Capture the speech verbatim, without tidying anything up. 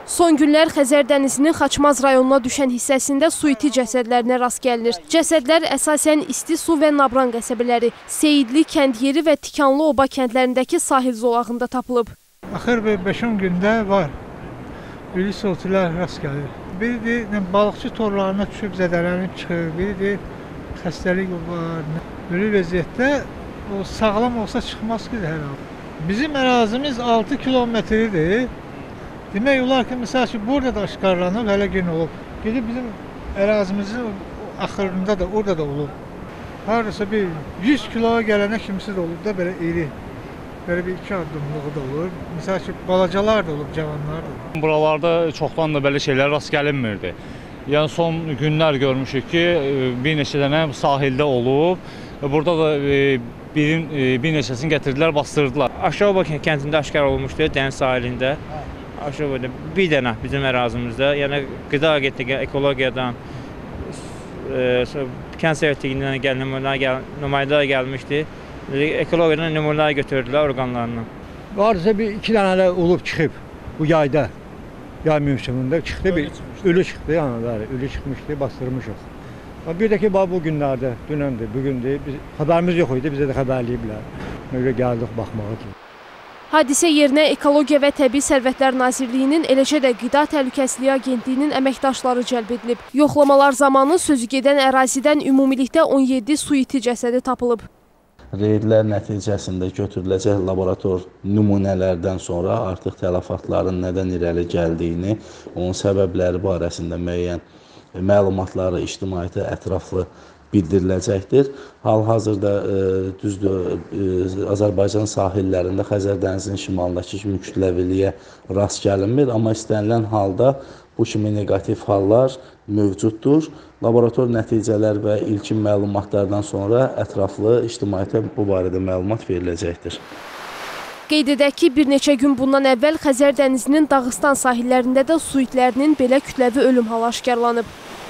Son günlər Xəzər dənizinin Xaçmaz rayonuna düşən hissəsində su iti cəsədlərinə rast gəlinir. Cəsədlər əsasən İsti su və Nabran qəsəbələri, Seyidli, Kənd-Yeri və Tikanlı Oba kəndlərindəki sahil zolağında tapılıb. Axır bir beş on gündə var. Ölü sotilər rast gəlir. Biri deyir, balıqçı torlarına düşüb zədələnib çıxır. Biri deyir, xəstəlik var. Ölü vəziyyətdə o sağlam olsa çıxmaz ki, hər an. Bizim ərazimiz altı kilometrdir. Demək olar ki, məsəl ki, burada da aşkarlanıb, hələ gün olub. Gedib bizim ərazimizin axırında da, orada da olub. Haradasa bir yüz kiloya gələnə kimisi də olub da, belə iri. Belə bir iki addımlığı da olur. Məsəl ki, balacalar da olub, cavanlar da olub. Buralarda çoxdan da belə şeylər rast gəlinmirdi. Yəni, son günlər görmüşük ki, bir neçə dənə sahildə olub. Burada da birin, bir neçəsini gətirdilər, bastırdılar. Aşağı Oba kəndində aşkar olmuşdu, dəniz sahilində. Aşağı Obada bir dənə bizim ərazimizdə, yəni qida agentliyi, ekologiyadan, e, kənd səhiyyə gəl, nümayəndələr gəlmişdi. Ekologiyadan nümunələr götürdülər orqanlarından. Varsa bir iki dənə də olub çıxıb bu yayda, yay mövsümündə çıxdı, bir ölü çıxdı, yəni bəli, ölü çıxmışdı, bastırmışıq. Bir də ki, bu günlərdə, dünəndə, bugündür, biz xəbərimiz yox idi, bizə də xəbərləyiblər. Öyle gəldik baxmağa ki. Hadisə yerinə Ekologiya və Təbii Sərvətlər Nazirliyinin, eləcə də Qida Təhlükəsizliyi Agentliyinin əməkdaşları cəlb edilib. Yoxlamalar zamanı sözü gedən ərazidən ümumilikdə on yeddi su iti cəsədi tapılıb. Reydlər nəticəsində götürüləcək laborator nümunələrdən sonra artıq tələfatların nədən irəli gəldiyini, onun səbəbləri barəsində müəyyən məlumatları ictimaiyyətə ətraflı bildiriləcəkdir. Hal-hazırda e, düzdür, e, Azərbaycan sahillərində Xəzər dənizinin şimalındakı kimi kütləviliyə rast gəlinmir, amma istənilən halda bu kimi negativ hallar mövcuddur. Laborator nəticələr və ilkin məlumatlardan sonra ətraflı ictimaiyyətə bu barədə məlumat veriləcəkdir. Qeyd edək ki, bir neçə gün bundan əvvəl Xəzər dənizinin Dağıstan sahillərində də su itlərinin belə kütləvi ölüm halı aşkarlanıb.